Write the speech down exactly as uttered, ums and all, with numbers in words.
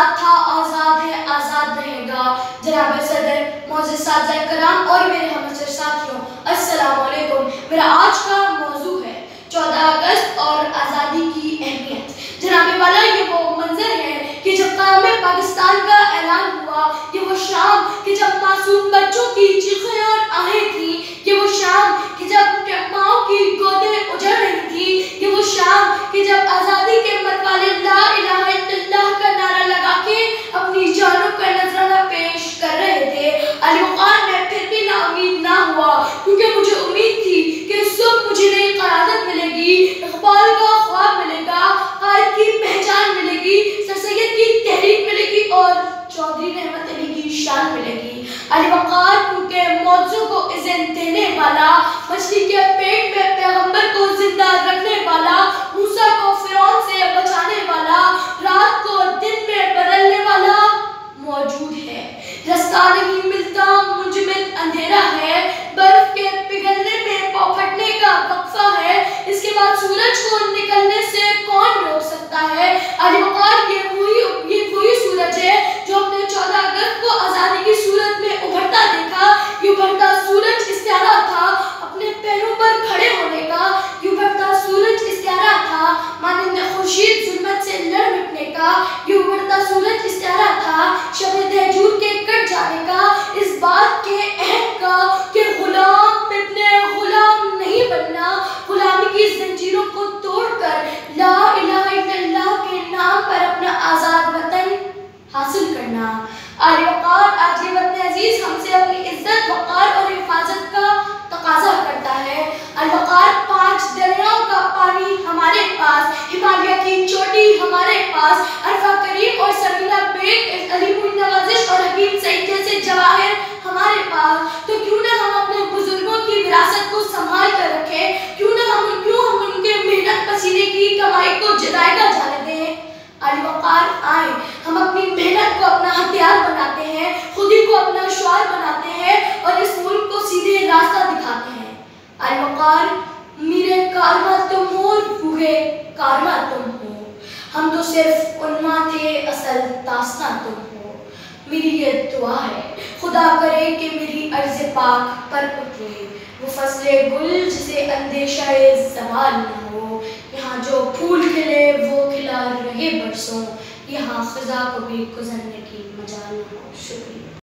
آزاد تھا، آزاد ہے، آزاد رہے گا۔ جناب صدر، معزز اساتذہ کرام اور میرے ہمسر ساتھیوں، السلام علیکم۔ میرا آج کا موضوع ہے چودہ اگست اور آزادی کی اہمیت۔ جناب والا، یہ وہ منظر ہے کہ جب قیام پاکستان کا اعلان ہوا، یہ وہ شام کہ جب معصوم بچوں کی چیخیں اور آہیں تھیں، یہ وہ شام کہ جب ماؤں کی گودیں اجڑ رہی تھیں، یہ وہ شام کہ جب آزادی کے متوالے لا الہ الا اللہ کا نعرہ لگا کے اپنی جانوں کا نذرانہ پیش کر رہے تھے۔ علی وقار میں پھر بھی نا امید نہ ہوا، کیونکہ مجھے امید تھی کہ صبح مجھے نئی قیادت ملے گی، اقبال کا خواب ملے گا، قائد کی پہچان ملے گی، سر سید کی تحریک ملے گی اور چودھری رحمت علی کی شان ملے گی۔ علی وقار کیونکہ معجزوں کو اذن دینے والا، مچھلی کے پیٹ میں پیغمبر کو زندہ رکھنے والا، موسیٰ کو فرعون سے بچانے والا، رات کو دن میں بدلنے والا موجود ہے۔ رستہ نہیں ملتا، منجمد اندھیرا ہے، برف کے پگھلنے میں پاؤں پھٹنے کا وقفہ ہے، اس کے بعد سورج کو نکلنے سے کون روک سکتا ہے؟ علی وقار یہ وہی یہ وہی سورج ہے جو ہم نے چودہ اگست کو آزادی کی صورت میں ابھرتا دیکھا۔ یہ ابھرتا سورج استعارہ تھا اپنے پیروں پر کھڑے ہونے کا، یہ ابھرتا سورج استعارہ تھا مانند خورشید ظلمت سے لڑ مٹنے کا، یہ ابھرتا سورج استعارہ تھا شب دہجور کے کٹ جانے کا، اس بات کے عہد کا کہ غلام ابن غلام نہیں بننا، غلامی کی زنجیروں کو توڑ کر لا الہ الا اللہ کے نام پر اپنا آزاد وطن حاصل کرنا۔ علی وقار، آج یہ وطن عزیز ہم سے اپنی عزت، وقار اور حفاظت کا تقاضا کرتا ہے۔ علی وقار، پانچ دریاؤں کا پانی ہمارے پاس، ہمالیہ کی چوٹی ہمارے پاس، عرفہ کریم اور سمیرہ بیگ، علی پور نوازش اور حکیم سعید جیسے جواہر ہمارے پاس، تو کیوں نہ ہم اپنے بزرگوں کی وراثت کو سنبھال کر رکھیں، کیوں نہ ہم کیوں ہم ان کے محنت پسینے کی کمائی کو جائیداد جانے دیں۔ علی وقار، آئیں ہم اپنی محنت کو اپنا ہتھیار بناتے ہیں، خودی کو اپنا شعار بناتے ہیں اور اس ملک کو سیدھے راستہ دکھاتے ہیں۔ علی وقار، میرے کارواں تم ہو، روحے کارواں تم ہو، ہم تو صرف عنواں تھے، اصل داستاں تم ہو۔ میری یہ دعا ہے خدا کرے کہ میری عرض پاک پر اترے وہ فصل گل جسے اندیشہ زوال نہ ہو، یہاں جو پھول کھلے وہ کھلا رہے برسوں، یہاں خزاں کو بھی گزرنے کی مجال نہ ہو۔ شکریہ۔